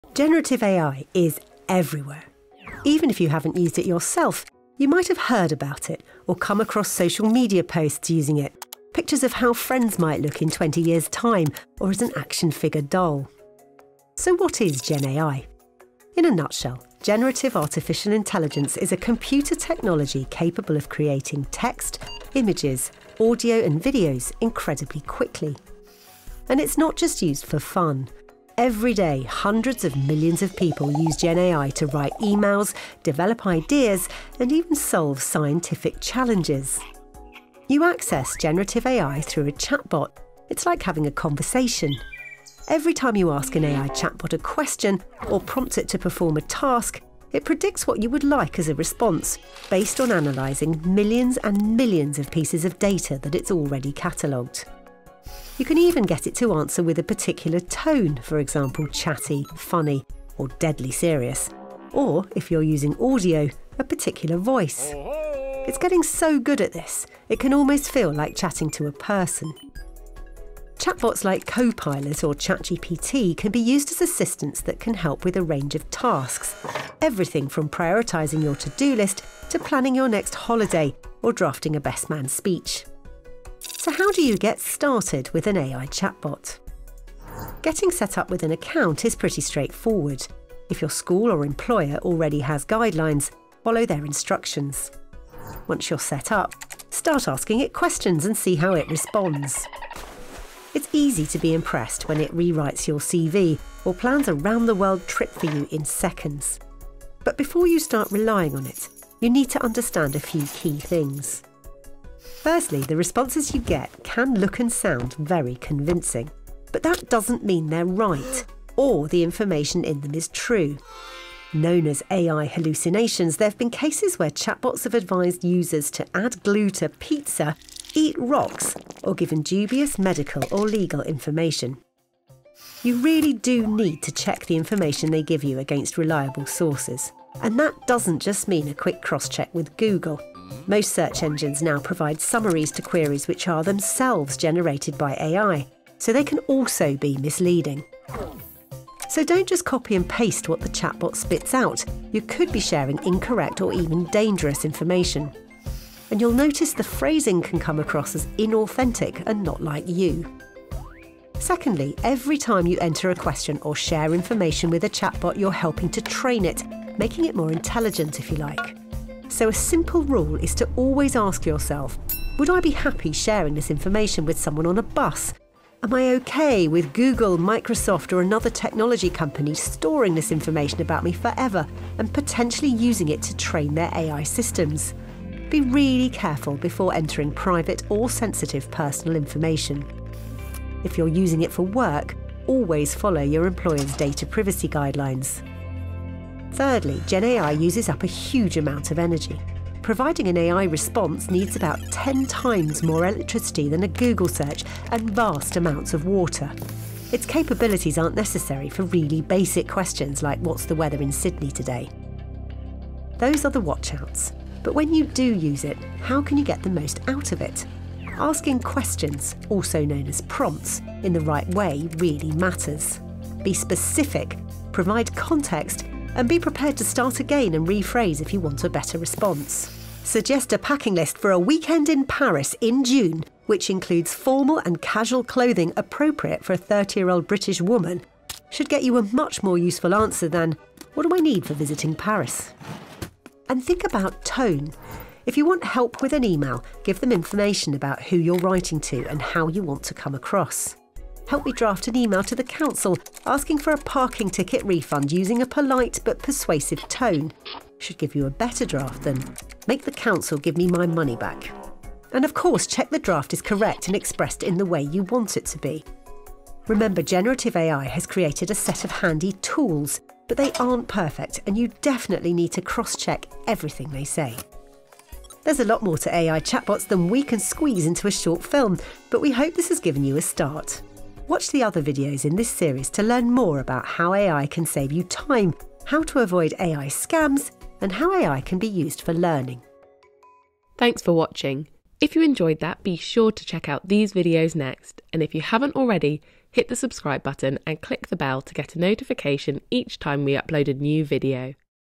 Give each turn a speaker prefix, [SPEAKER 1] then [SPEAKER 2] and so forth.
[SPEAKER 1] Generative AI is everywhere. Even if you haven't used it yourself, you might have heard about it or come across social media posts using it, pictures of how friends might look in 20 years' time, or as an action figure doll. So what is Gen AI? In a nutshell, generative artificial intelligence is a computer technology capable of creating text, images, audio and videos incredibly quickly. And it's not just used for fun. Every day, hundreds of millions of people use Gen AI to write emails, develop ideas, and even solve scientific challenges. You access generative AI through a chatbot. It's like having a conversation. Every time you ask an AI chatbot a question or prompt it to perform a task, it predicts what you would like as a response, based on analysing millions and millions of pieces of data that it's already catalogued. You can even get it to answer with a particular tone, for example, chatty, funny, or deadly serious. Or, if you're using audio, a particular voice. It's getting so good at this, it can almost feel like chatting to a person. Chatbots like Copilot or ChatGPT can be used as assistants that can help with a range of tasks. Everything from prioritising your to-do list to planning your next holiday or drafting a best man speech. So how do you get started with an AI chatbot? Getting set up with an account is pretty straightforward. If your school or employer already has guidelines, follow their instructions. Once you're set up, start asking it questions and see how it responds. It's easy to be impressed when it rewrites your CV or plans a round-the-world trip for you in seconds. But before you start relying on it, you need to understand a few key things. Firstly, the responses you get can look and sound very convincing, but that doesn't mean they're right or the information in them is true. Known as AI hallucinations, there have been cases where chatbots have advised users to add glue to pizza, eat rocks, or given dubious medical or legal information. You really do need to check the information they give you against reliable sources. And that doesn't just mean a quick cross-check with Google. Most search engines now provide summaries to queries which are themselves generated by AI, so they can also be misleading. So don't just copy and paste what the chatbot spits out. You could be sharing incorrect or even dangerous information. And you'll notice the phrasing can come across as inauthentic and not like you. Secondly, every time you enter a question or share information with a chatbot, you're helping to train it, making it more intelligent if you like. So a simple rule is to always ask yourself, would I be happy sharing this information with someone on a bus? Am I okay with Google, Microsoft or another technology company storing this information about me forever and potentially using it to train their AI systems? Be really careful before entering private or sensitive personal information. If you're using it for work, always follow your employer's data privacy guidelines. Thirdly, Gen AI uses up a huge amount of energy. Providing an AI response needs about 10 times more electricity than a Google search and vast amounts of water. Its capabilities aren't necessary for really basic questions like what's the weather in Sydney today. Those are the watch-outs. But when you do use it, how can you get the most out of it? Asking questions, also known as prompts, in the right way really matters. Be specific, provide context, and be prepared to start again and rephrase if you want a better response. Suggest a packing list for a weekend in Paris in June, which includes formal and casual clothing appropriate for a 30-year-old British woman, should get you a much more useful answer than, what do I need for visiting Paris? And think about tone. If you want help with an email, give them information about who you're writing to and how you want to come across. Help me draft an email to the council asking for a parking ticket refund using a polite but persuasive tone. Should give you a better draft than, make the council give me my money back. And of course, check the draft is correct and expressed in the way you want it to be. Remember, generative AI has created a set of handy tools, but they aren't perfect and you definitely need to cross-check everything they say. There's a lot more to AI chatbots than we can squeeze into a short film, but we hope this has given you a start. Watch the other videos in this series to learn more about how AI can save you time, how to avoid AI scams, and how AI can be used for learning.
[SPEAKER 2] Thanks for watching. If you enjoyed that, be sure to check out these videos next. And if you haven't already, Hit the subscribe button and click the bell to get a notification each time we upload a new video.